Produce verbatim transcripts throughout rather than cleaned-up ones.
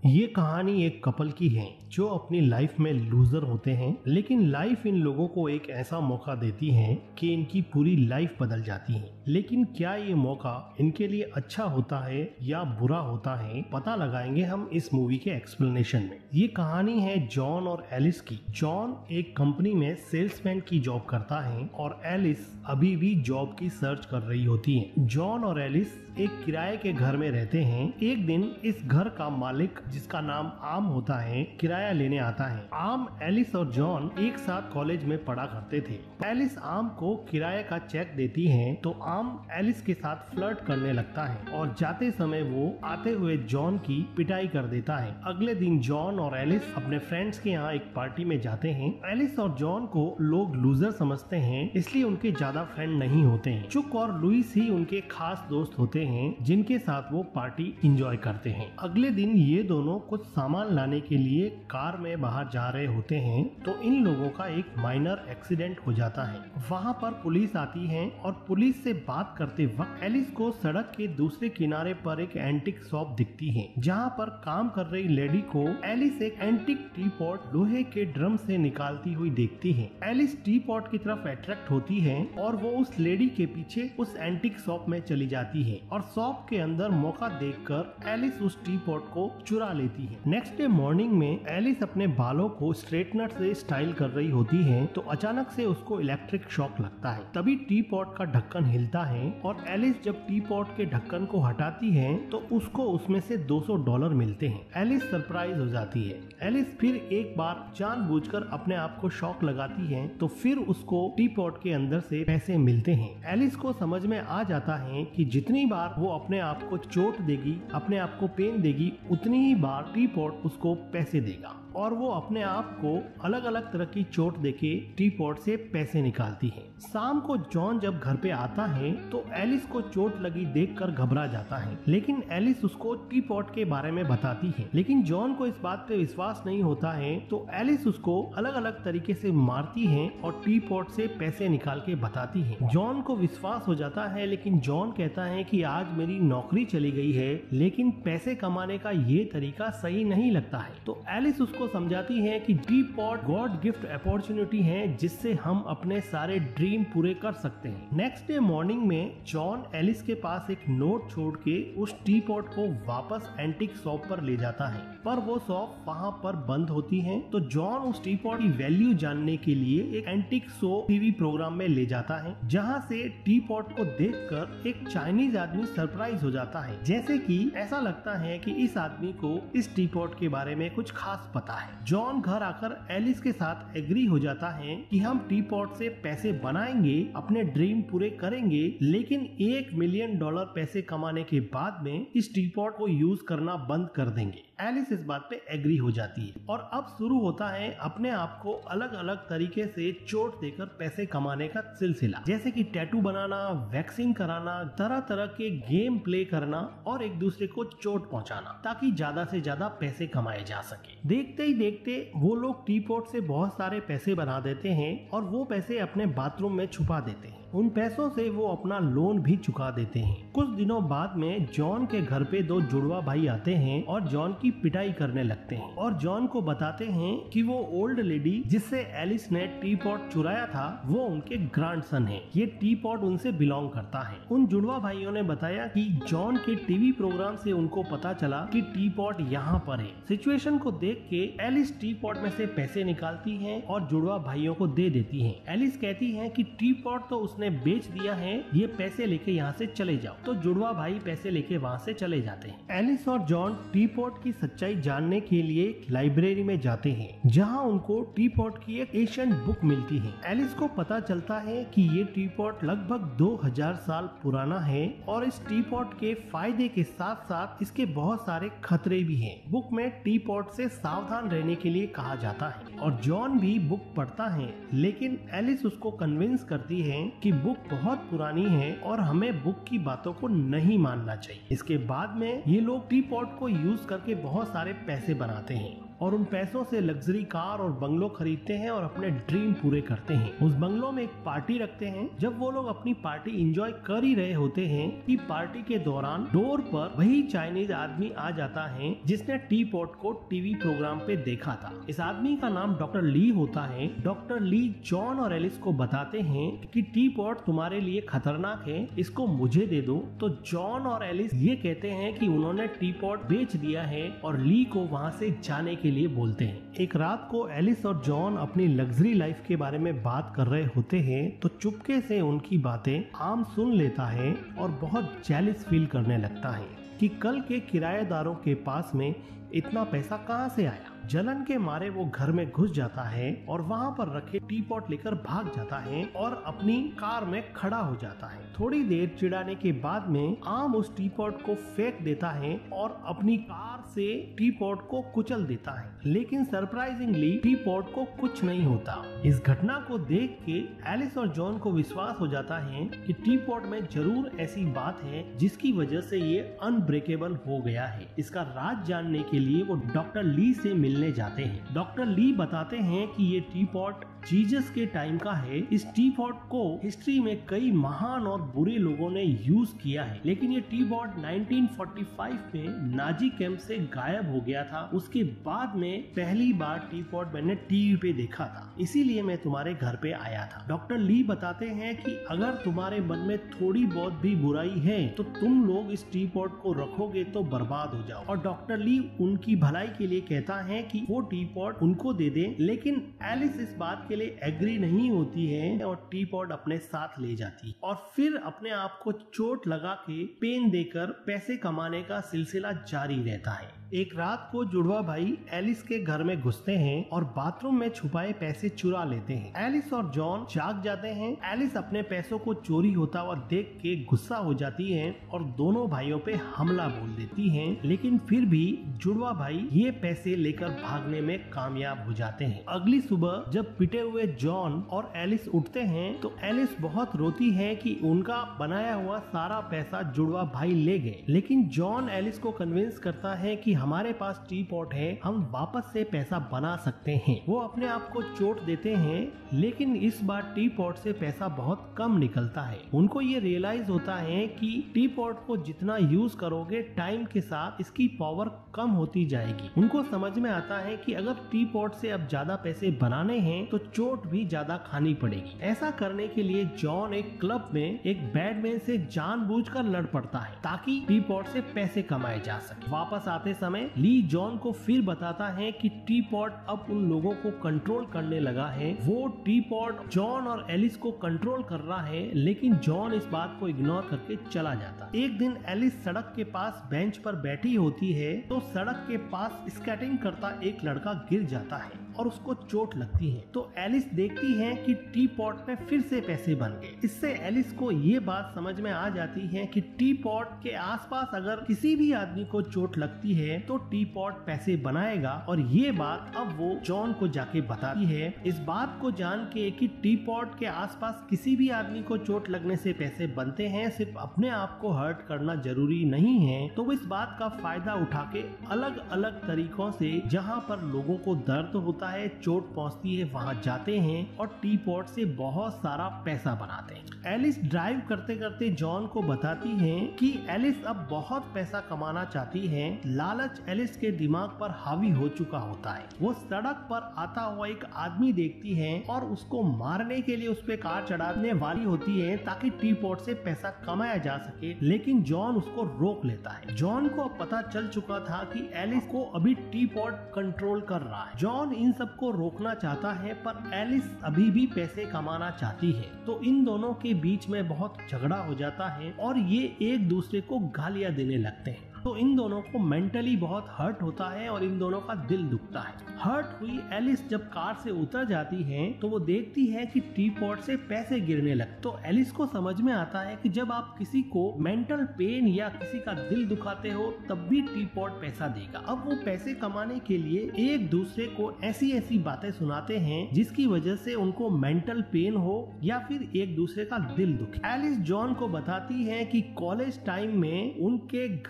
ये कहानी एक कपल की है जो अपनी लाइफ में लूजर होते हैं, लेकिन लाइफ इन लोगों को एक ऐसा मौका देती है कि इनकी पूरी लाइफ बदल जाती है। लेकिन क्या ये मौका इनके लिए अच्छा होता है या बुरा होता है, पता लगाएंगे हम इस मूवी के एक्सप्लेनेशन में। ये कहानी है जॉन और एलिस की। जॉन एक कंपनी में सेल्समैन की जॉब करता है और एलिस अभी भी जॉब की सर्च कर रही होती है। जॉन और एलिस एक किराए के घर में रहते हैं। एक दिन इस घर का मालिक, जिसका नाम आम होता है, किराया लेने आता है। आम, एलिस और जॉन एक साथ कॉलेज में पढ़ा करते थे। एलिस आम को किराए का चेक देती है तो आम एलिस के साथ फ्लर्ट करने लगता है और जाते समय वो आते हुए जॉन की पिटाई कर देता है। अगले दिन जॉन और एलिस अपने फ्रेंड्स के यहाँ एक पार्टी में जाते हैं। एलिस और जॉन को लोग लूजर समझते हैं, इसलिए उनके ज्यादा फ्रेंड नहीं होते हैं। चुक और लुइस ही उनके खास दोस्त होते हैं जिनके साथ वो पार्टी एंजॉय करते हैं। अगले दिन ये दोनों कुछ सामान लाने के लिए कार में बाहर जा रहे होते हैं तो इन लोगों का एक माइनर एक्सीडेंट हो जाता है। वहाँ पर पुलिस आती है और पुलिस से बात करते वक्त एलिस को सड़क के दूसरे किनारे पर एक एंटिक शॉप दिखती है जहाँ पर काम कर रही लेडी को एलिस एक एंटिक टी पॉट लोहे के ड्रम से निकालती हुई देखती है। एलिस टी पॉट की तरफ अट्रैक्ट होती है और वो उस लेडी के पीछे उस एंटिक शॉप में चली जाती है और शॉप के अंदर मौका देखकर एलिस उस टी पॉट को चुरा लेती है। नेक्स्ट डे मॉर्निंग में एलिस अपने बालों को स्ट्रेटनर से स्टाइल कर रही होती है तो अचानक से उसको इलेक्ट्रिक शॉक लगता है। तभी टी पॉट का ढक्कन हिलता है और एलिस जब टी पॉट के ढक्कन को हटाती है तो उसको उसमें से दो सौ डॉलर मिलते हैं। एलिस सरप्राइज हो जाती है। एलिस फिर एक बार जानबूझकर अपने आप को शॉक लगाती है तो फिर उसको टी पॉट के अंदर से पैसे मिलते हैं। एलिस को समझ में आ जाता है कि जितनी बार वो अपने आप को चोट देगी, अपने आप को पेन देगी, उतनी ही बार टी पॉट उसको पैसे देगा और वो अपने आप को अलग अलग तरह की चोट देके टी पॉट से पैसे निकालती है। शाम को जॉन जब घर पे आता है तो एलिस को चोट लगी देखकर घबरा जाता है, लेकिन एलिस उसको टी पॉट के बारे में बताती है। लेकिन जॉन को इस बात पे विश्वास नहीं होता है तो एलिस उसको अलग अलग तरीके से मारती है और टी पॉट से पैसे निकाल के बताती है। जॉन को विश्वास हो जाता है, लेकिन जॉन कहता है कि आज मेरी नौकरी चली गई है लेकिन पैसे कमाने का ये तरीका सही नहीं लगता है। तो एलिस उसको समझाती है कि tea pot God gift opportunity है जिससे हम अपने सारे ड्रीम पूरे कर सकते हैं। नेक्स्ट डे मॉर्निंग में जॉन एलिस के पास एक नोट छोड़ के उस टी पॉट को वापस एंटिक शॉप पर ले जाता है, पर वो शॉप वहाँ पर बंद होती है। तो जॉन उस टी पॉट की वैल्यू जानने के लिए एक एंटिक शो टीवी प्रोग्राम में ले जाता है जहाँ से टी पॉट को देखकर एक चाइनीज आदमी सरप्राइज हो जाता है। जैसे कि ऐसा लगता है कि इस आदमी को इस टी पॉट के बारे में कुछ खास पता है। जॉन घर आकर एलिस के साथ एग्री हो जाता है कि हम टी पॉट से पैसे बनाएंगे, अपने ड्रीम पूरे करेंगे, लेकिन एक मिलियन डॉलर पैसे कमाने के बाद में इस टी पॉट को यूज करना बंद कर देंगे। एलिस इस बात पे एग्री हो जाती है और अब शुरू होता है अपने आप को अलग अलग तरीके से चोट देकर पैसे कमाने का सिलसिला, जैसे कि टैटू बनाना, वैक्सिंग कराना, तरह तरह के गेम प्ले करना और एक दूसरे को चोट पहुंचाना ताकि ज्यादा से ज्यादा पैसे कमाए जा सके। देखते ही देखते वो लोग टी पॉट से बहुत सारे पैसे बना देते हैं और वो पैसे अपने बाथरूम में छुपा देते हैं। उन पैसों से वो अपना लोन भी चुका देते हैं। कुछ दिनों बाद में जॉन के घर पे दो जुड़वा भाई आते हैं और जॉन की पिटाई करने लगते हैं और जॉन को बताते हैं कि वो ओल्ड लेडी जिससे एलिस ने टी पॉट चुराया था वो उनके ग्रैंडसन है। ये टी पॉट उनसे बिलोंग करता है। उन जुड़वा भाइयों ने बताया कि जॉन के टीवी प्रोग्राम से उनको पता चला कि टी पॉट यहाँ पर है। सिचुएशन को देख के एलिस टी पॉट में से पैसे निकालती है और जुड़वा भाइयों को दे देती है। एलिस कहती है कि टी पॉट तो उसने बेच दिया है, ये पैसे लेके यहाँ से चले जाओ। तो जुड़वा भाई पैसे लेके वहाँ से चले जाते हैं। एलिस और जॉन टी पॉट की सच्चाई जानने के लिए एक लाइब्रेरी में जाते हैं जहाँ उनको टी पॉट की एक एशियंट बुक मिलती है। एलिस को पता चलता है कि ये टी पॉट लगभग दो हज़ार साल पुराना है और इस टी पॉट के फायदे के साथ साथ इसके बहुत सारे खतरे भी हैं। बुक में टी पॉट से सावधान रहने के लिए कहा जाता है और जॉन भी बुक पढ़ता है, लेकिन एलिस उसको कन्विंस करती है कि बुक बहुत पुरानी है और हमें बुक की बातों को नहीं मानना चाहिए। इसके बाद में ये लोग टी पॉट को यूज करके बहुत सारे पैसे बनाते हैं और उन पैसों से लग्जरी कार और बंगलो खरीदते हैं और अपने ड्रीम पूरे करते हैं। उस बंगलो में एक पार्टी रखते हैं। जब वो लोग अपनी पार्टी एंजॉय कर ही रहे होते हैं कि पार्टी के दौरान डोर पर वही चाइनीज आदमी आ जाता है जिसने टी पॉट को टीवी प्रोग्राम पे देखा था। इस आदमी का नाम डॉक्टर ली होता है। डॉक्टर ली जॉन और एलिस को बताते हैं कि टी पॉट तुम्हारे लिए खतरनाक है, इसको मुझे दे दो। तो जॉन और एलिस ये कहते हैं कि उन्होंने टी पॉट बेच दिया है और ली को वहाँ से जाने के लिए बोलते हैं। एक रात को एलिस और जॉन अपनी लग्जरी लाइफ के बारे में बात कर रहे होते हैं तो चुपके से उनकी बातें आम सुन लेता है और बहुत जेलस फील करने लगता है कि कल के किराएदारों के पास में इतना पैसा कहाँ से आया। जलन के मारे वो घर में घुस जाता है और वहाँ पर रखे टी पॉट लेकर भाग जाता है और अपनी कार में खड़ा हो जाता है। थोड़ी देर चिढ़ाने के बाद में आम उस टी पॉट को फेंक देता है और अपनी कार से टी पॉट को कुचल देता है, लेकिन सरप्राइजिंगली टी पॉट को कुछ नहीं होता। इस घटना को देख के एलिस और जॉन को विश्वास हो जाता है कि टी पॉट में जरूर ऐसी बात है जिसकी वजह से ये अनब्रेकेबल हो गया है। इसका राज जानने के लिए वो डॉक्टर ली से मिलने जाते हैं। डॉक्टर ली बताते हैं कि ये टी पॉट जीसस के टाइम का है। इस टी पॉट को हिस्ट्री में कई महान और बुरे लोगों ने यूज किया है, लेकिन ये tea pot nineteen forty five में नाजी कैंप से गायब हो गया था। उसके बाद में पहली बार टी पॉट मैंने टीवी पे देखा था, इसीलिए मैं तुम्हारे घर पे आया था। डॉक्टर ली बताते हैं कि अगर तुम्हारे मन में थोड़ी बहुत भी बुराई है तो तुम लोग इस टी पॉट को रखोगे तो बर्बाद हो जाओ। और डॉक्टर ली उनकी भलाई के लिए कहता है कि वो टी पॉट उनको दे दे, लेकिन एलिस इस बात के लिए एग्री नहीं होती है और टी पॉट अपने साथ ले जाती है और फिर अपने आप को चोट लगा के पेन देकर पैसे कमाने का सिलसिला जारी रहता है। एक रात को जुड़वा भाई एलिस के घर में घुसते हैं और बाथरूम में छुपाए पैसे चुरा लेते हैं। एलिस और जॉन जाग जाते हैं। एलिस अपने पैसों को चोरी होता हुआ देख के गुस्सा हो जाती है और दोनों भाइयों पे हमला बोल देती है, लेकिन फिर भी जुड़वा भाई ये पैसे लेकर भागने में कामयाब हो जाते हैं। अगली सुबह जब पिटे हुए जॉन और एलिस उठते हैं तो एलिस बहुत रोती है कि उनका बनाया हुआ सारा पैसा जुड़वा भाई ले गए, लेकिन जॉन एलिस को कन्विंस करता है कि हमारे पास टी पॉट है, हम वापस से पैसा बना सकते हैं। वो अपने आप को चोट देते हैं, लेकिन इस बार टी पॉट से पैसा बहुत कम निकलता है। उनको ये रियलाइज होता है कि टी पॉट को जितना यूज करोगे टाइम के साथ इसकी पावर कम होती जाएगी। उनको समझ में आता है कि अगर टी पॉट से अब ज्यादा पैसे बनाने हैं तो चोट भी ज्यादा खानी पड़ेगी। ऐसा करने के लिए जॉन एक क्लब में एक बैडमैन से जानबूझकर लड़ पड़ता है ताकि टी पॉट से पैसे कमाए जा सके। वापस आते समय ली जॉन को फिर बताता है कि टी पॉट अब उन लोगों को कंट्रोल करने लगा है। वो टी पॉट जॉन और एलिस को कंट्रोल कर रहा है, लेकिन जॉन इस बात को इग्नोर करके चला जाता। एक दिन एलिस सड़क के पास बेंच पर बैठी होती है तो सड़क के पास स्केटिंग करता एक लड़का गिर जाता है और उसको चोट लगती है। तो एलिस देखती है कि टी पॉट में फिर से पैसे बन गए। इससे एलिस को ये बात समझ में आ जाती है कि टी पॉट के आसपास अगर किसी भी आदमी को चोट लगती है तो टी पॉट पैसे बनाएगा, और ये बात अब वो जॉन को जाके बताती है। इस बात को जान के कि टी पॉट के आसपास किसी भी आदमी को चोट लगने से पैसे बनते हैं, सिर्फ अपने आप को हर्ट करना जरूरी नहीं है, तो वो इस बात का फायदा उठा के अलग अलग तरीकों से जहाँ पर लोगों को दर्द होता है, चोट पहुंचती है, वहां जाते हैं और टी पॉट से बहुत सारा पैसा बनाते हैं। एलिस ड्राइव करते करते जॉन को बताती है कि एलिस अब बहुत पैसा कमाना चाहती है। लालच एलिस के दिमाग पर हावी हो चुका होता है। वो सड़क पर आता हुआ एक आदमी देखती है और उसको मारने के लिए उस पे कार चढ़ाने वाली होती है ताकि टी पॉट से पैसा कमाया जा सके, लेकिन जॉन उसको रोक लेता है। जॉन को पता चल चुका था कि एलिस को अभी टी पॉट कंट्रोल कर रहा है। जॉन इन सब को रोकना चाहता है पर एलिस अभी भी पैसे कमाना चाहती है, तो इन दोनों के बीच में बहुत झगड़ा हो जाता है और ये एक दूसरे को गालियां देने लगते हैं। तो इन दोनों को मेंटली बहुत हर्ट होता है और इन दोनों का दिल दुखता है। हर्ट हुई एलिस जब कार से उतर जाती है तो वो देखती है कि टी पॉट से पैसे गिरने लगते। तो एलिस को समझ में आता है कि जब आप किसी को मेंटल पेन या किसी का दिल दुखाते हो तब भी टी पॉट पैसा देगा। अब वो पैसे कमाने के लिए एक दूसरे को ऐसी ऐसी बातें सुनाते हैं जिसकी वजह से उनको मेंटल पेन हो या फिर एक दूसरे का दिल दुखे। एलिस जॉन को बताती है कि कॉलेज टाइम में उनके घर का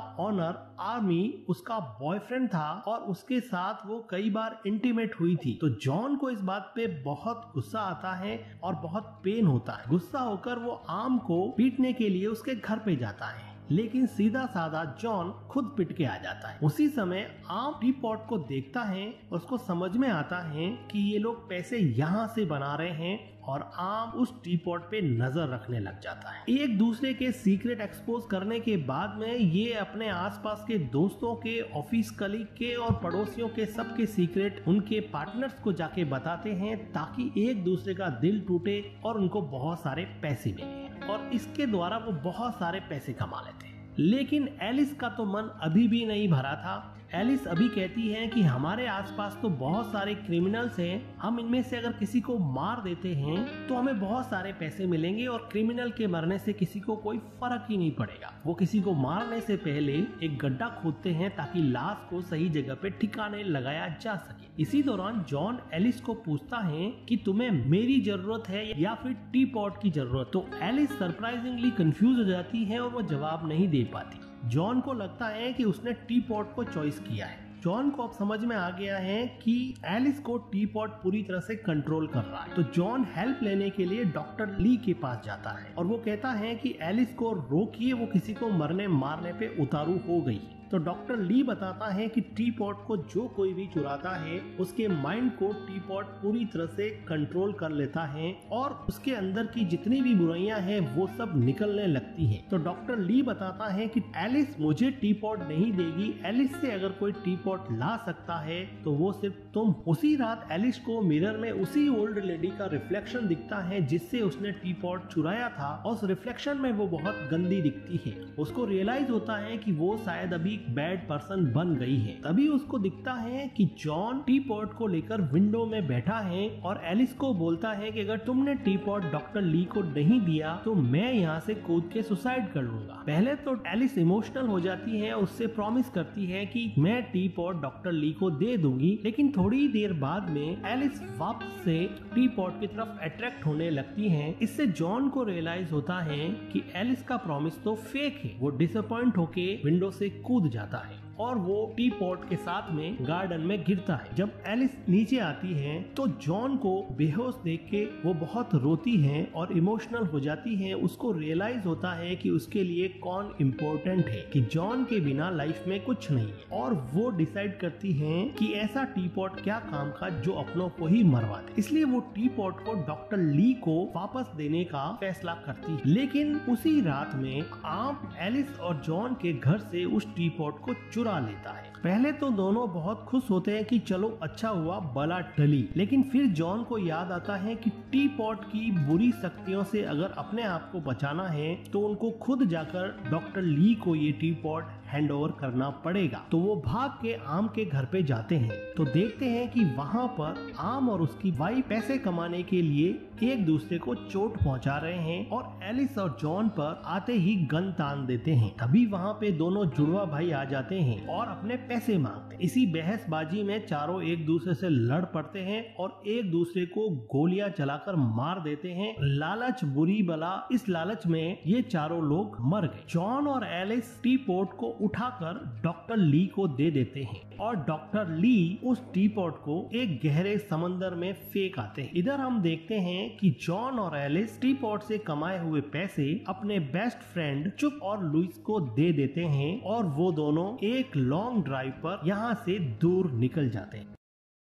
ऑनर आर्मी उसका बॉयफ्रेंड था और उसके साथ वो कई बार इंटीमेट हुई थी। तो जॉन को इस बात पे बहुत गुस्सा आता है और बहुत पेन होता है। गुस्सा होकर वो आर्म को पीटने के लिए उसके घर पे जाता है, लेकिन सीधा साधा जॉन खुद पिट के आ जाता है। उसी समय आर्म टी पॉट को देखता है और उसको समझ में आता है कि ये लोग पैसे यहाँ से बना रहे हैं और आर्म उस टी पॉट पे नजर रखने लग जाता है। एक दूसरे के सीक्रेट एक्सपोज करने के बाद में ये अपने आसपास के दोस्तों के, ऑफिस कलीग के और पड़ोसियों के सबके सीक्रेट उनके पार्टनर्स को जाके बताते हैं ताकि एक दूसरे का दिल टूटे और उनको बहुत सारे पैसे मिले और इसके द्वारा वो बहुत सारे पैसे कमा लेते हैं। लेकिन एलिस का तो मन अभी भी नहीं भरा था। एलिस अभी कहती है कि हमारे आसपास तो बहुत सारे क्रिमिनल्स हैं, हम इनमें से अगर किसी को मार देते हैं तो हमें बहुत सारे पैसे मिलेंगे और क्रिमिनल के मरने से किसी को कोई फर्क ही नहीं पड़ेगा। वो किसी को मारने से पहले एक गड्ढा खोदते हैं ताकि लाश को सही जगह पे ठिकाने लगाया जा सके। इसी दौरान जॉन एलिस को पूछता है कि तुम्हें मेरी जरूरत है या फिर टी पॉट की जरूरत। तो एलिस सरप्राइजिंगली कंफ्यूज हो जाती है और वो जवाब नहीं दे पाती। जॉन को लगता है कि उसने टी पॉट को चॉइस किया है। जॉन को अब समझ में आ गया है कि एलिस को टी पॉट पूरी तरह से कंट्रोल कर रहा है। तो जॉन हेल्प लेने के लिए डॉक्टर ली के पास जाता है और वो कहता है कि एलिस को रोकिए, वो किसी को मरने मारने पे उतारू हो गई। तो डॉक्टर ली बताता है कि टी पॉट को जो कोई भी चुराता है उसके माइंड को टी पॉट पूरी तरह से कंट्रोल कर लेता है और उसके अंदर की जितनी भी बुराइयां हैं वो सब निकलने लगती हैं। तो डॉक्टर ली बताता है कि एलिस मुझे टी पॉट नहीं देगी, एलिस से अगर कोई टी पॉट ला सकता है तो वो सिर्फ तुम। उसी रात एलिस को मिरर में उसी ओल्ड लेडी का रिफ्लेक्शन दिखता है जिससे उसने टी पॉट चुराया था और उस रिफ्लेक्शन में वो बहुत गंदी दिखती है। उसको रियलाइज होता है कि वो शायद अभी बैड पर्सन बन गई है। तभी उसको दिखता है कि जॉन टी पॉट को लेकर विंडो में बैठा है और एलिस को बोलता है कि अगर तुमने टी पॉट डॉक्टर ली को नहीं दिया तो मैं यहाँ से कूद के सुसाइड कर लूंगा। पहले तो एलिस इमोशनल हो जाती है, उससे प्रॉमिस करती है कि मैं टी पॉट डॉक्टर ली को दे दूंगी, लेकिन थोड़ी देर बाद में एलिस वापस से टी पॉट की तरफ अट्रैक्ट होने लगती है। इससे जॉन को रियलाइज होता है कि एलिस का प्रॉमिस तो फेक है। वो डिसअपॉइंट होके विंडो से कूद जाता है और वो टी पॉट के साथ में गार्डन में गिरता है। जब एलिस नीचे आती है तो जॉन को बेहोश देख के वो बहुत रोती है और इमोशनल हो जाती है। उसको रियलाइज होता है कि उसके लिए कौन इम्पोर्टेंट है, कि जॉन के बिना लाइफ में कुछ नहीं है और वो डिसाइड करती है कि ऐसा टी पॉट क्या काम का जो अपनों को ही मरवा दे। इसलिए वो टी पॉट को डॉक्टर ली को वापस देने का फैसला करती है। लेकिन उसी रात में आर्म एलिस और जॉन के घर से उस टी पॉट को चुरा लेता है। पहले तो दोनों बहुत खुश होते हैं कि चलो अच्छा हुआ बला टली, लेकिन फिर जॉन को याद आता है कि टी पॉट की बुरी शक्तियों से अगर अपने आप को बचाना है तो उनको खुद जाकर डॉक्टर ली को ये टी पॉट हैंड ओवर करना पड़ेगा। तो वो भाग के आर्म के घर पे जाते हैं तो देखते हैं कि वहाँ पर आर्म और उसकी वाइफ पैसे कमाने के लिए एक दूसरे को चोट पहुंचा रहे हैं और एलिस और जॉन पर आते ही गन तान देते हैं। तभी वहाँ पे दोनों जुड़वा भाई आ जाते हैं और अपने पैसे मांगते हैं। इसी बहसबाजी में चारों एक दूसरे से लड़ पड़ते हैं और एक दूसरे को गोलियां चलाकर मार देते हैं। लालच बुरी बला, इस लालच में ये चारों लोग मर गए। जॉन और एलिस टी पॉट को उठाकर डॉक्टर ली को दे देते हैं और डॉक्टर ली उस टी पॉट को एक गहरे समंदर में फेंक आते हैं। इधर हम देखते हैं कि जॉन और एलिस टी पॉट से कमाए हुए पैसे अपने बेस्ट फ्रेंड चुप और लुइस को दे देते हैं और वो दोनों एक लॉन्ग ड्राइव पर यहाँ से दूर निकल जाते हैं।